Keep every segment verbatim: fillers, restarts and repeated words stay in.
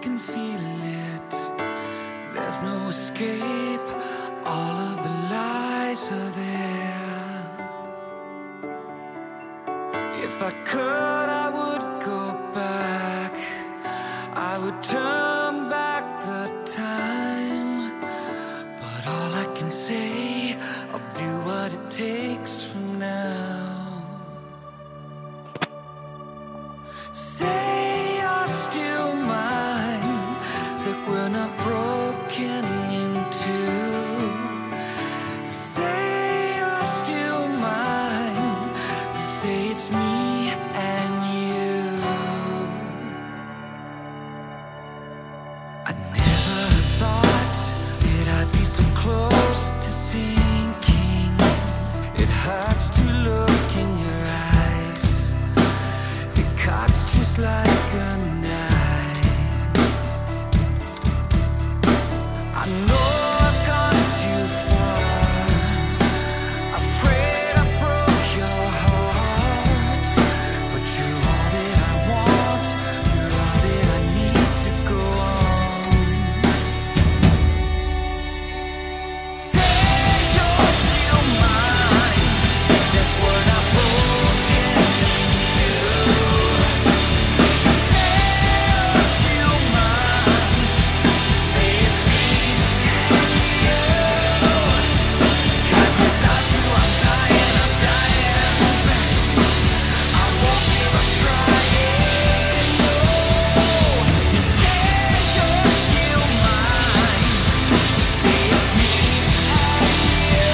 can feel it. There's no escape, all of the lies are there. If I could, I would go back. I would turn back the time. But all I can say, I'll do what it takes from now. Say you're still mine, that we're not broken in two. Say you're still mine, say it's me and you. I never thought that I'd be so close to sinking. It hurts to look in your eyes. It cuts just like a knife. I know I've gone too far, afraid I broke your heart. But you're all that I want, you're all that I need to go on. Say you're still mine, that we're not broken in two. Say you're still mine, say it's me and you. 'Cause without you I'm dying, I'm dying. I won't give up trying, no. You say you're still mine, say it's me and you.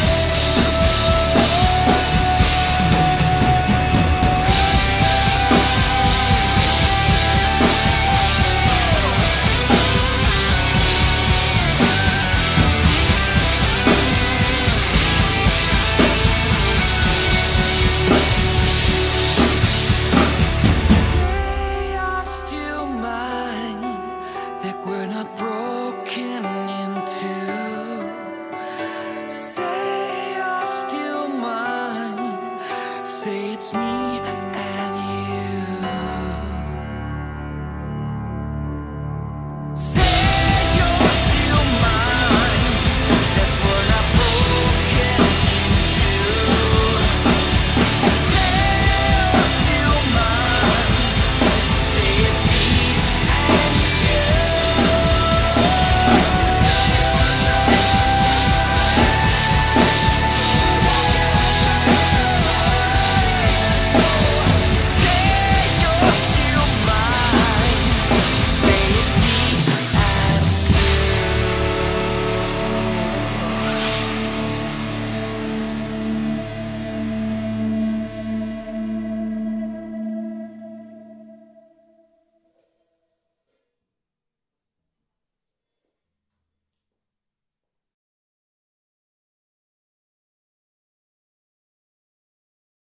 Say you're still mine, that we're not broken in two. Say you're still mine, say it's me